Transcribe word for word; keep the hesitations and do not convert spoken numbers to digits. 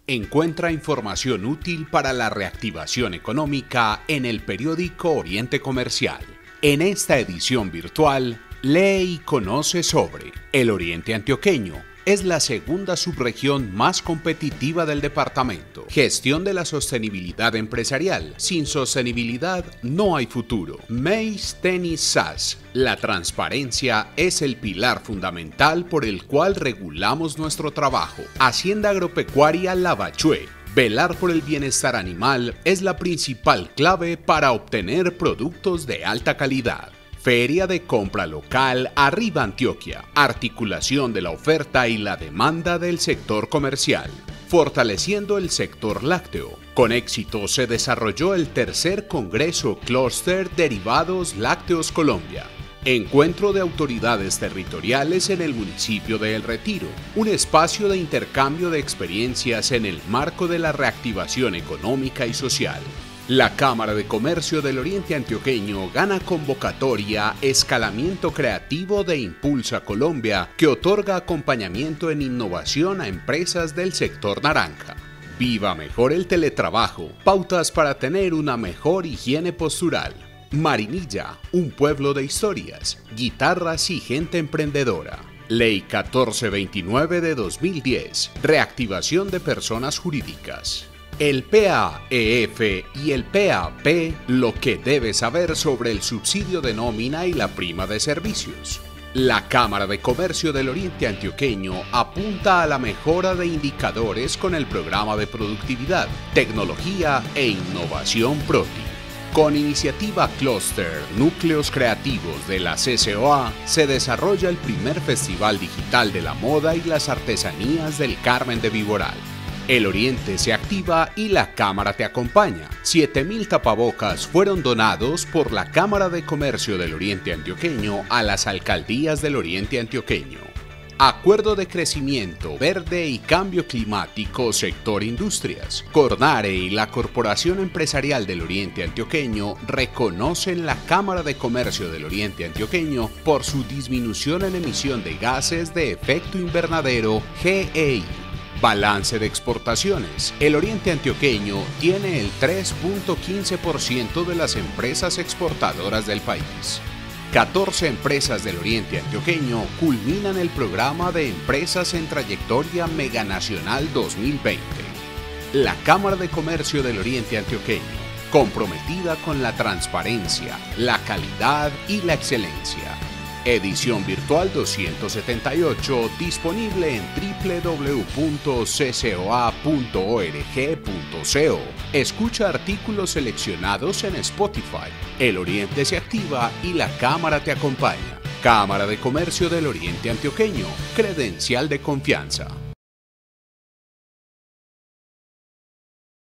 Encuentra información útil para la reactivación económica en el periódico Oriente Comercial. En esta edición virtual, lee y conoce sobre el Oriente Antioqueño. Es la segunda subregión más competitiva del departamento. Gestión de la sostenibilidad empresarial. Sin sostenibilidad no hay futuro. Mace Tenis S A S. La transparencia es el pilar fundamental por el cual regulamos nuestro trabajo. Hacienda Agropecuaria Lavachué. Velar por el bienestar animal es la principal clave para obtener productos de alta calidad. Feria de compra local Arriba Antioquia. Articulación de la oferta y la demanda del sector comercial. Fortaleciendo el sector lácteo. Con éxito se desarrolló el tercer Congreso Clúster Derivados Lácteos Colombia. Encuentro de autoridades territoriales en el municipio de El Retiro. Un espacio de intercambio de experiencias en el marco de la reactivación económica y social. La Cámara de Comercio del Oriente Antioqueño gana convocatoria Escalamiento Creativo de Impulsa Colombia, que otorga acompañamiento en innovación a empresas del sector naranja. Viva mejor el teletrabajo. Pautas para tener una mejor higiene postural. Marinilla, un pueblo de historias, guitarras y gente emprendedora. Ley catorce veintinueve de dos mil diez. Reactivación de personas jurídicas. El P A E F y el P A P, lo que debes saber sobre el subsidio de nómina y la prima de servicios. La Cámara de Comercio del Oriente Antioqueño apunta a la mejora de indicadores con el programa de productividad, tecnología e innovación PROTI. Con iniciativa Clúster Núcleos Creativos de la C C O A se desarrolla el primer Festival Digital de la Moda y las Artesanías del Carmen de Viboral. El Oriente se activa y la Cámara te acompaña. siete mil tapabocas fueron donados por la Cámara de Comercio del Oriente Antioqueño a las alcaldías del Oriente Antioqueño. Acuerdo de Crecimiento Verde y Cambio Climático Sector Industrias. Cornare y la Corporación Empresarial del Oriente Antioqueño reconocen la Cámara de Comercio del Oriente Antioqueño por su disminución en emisión de gases de efecto invernadero G E I. Balance de exportaciones. El Oriente Antioqueño tiene el tres punto quince por ciento de las empresas exportadoras del país. catorce empresas del Oriente Antioqueño culminan el programa de Empresas en Trayectoria Meganacional dos mil veinte. La Cámara de Comercio del Oriente Antioqueño, comprometida con la transparencia, la calidad y la excelencia. Edición virtual doscientos setenta y ocho, disponible en doble u doble u doble u punto c c o a punto org punto co. Escucha artículos seleccionados en Spotify. El Oriente se activa y la Cámara te acompaña. Cámara de Comercio del Oriente Antioqueño, credencial de confianza.